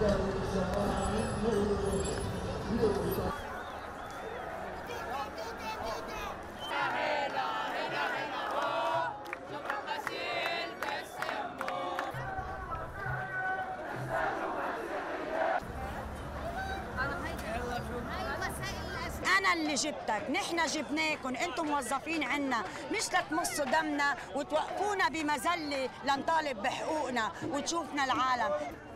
أنا اللي جبتك، نحن جبناكم، أنتم موظفين عنا، مش لتمصوا دمنا وتوقفونا بمذلة لنطالب بحقوقنا وتشوفنا العالم.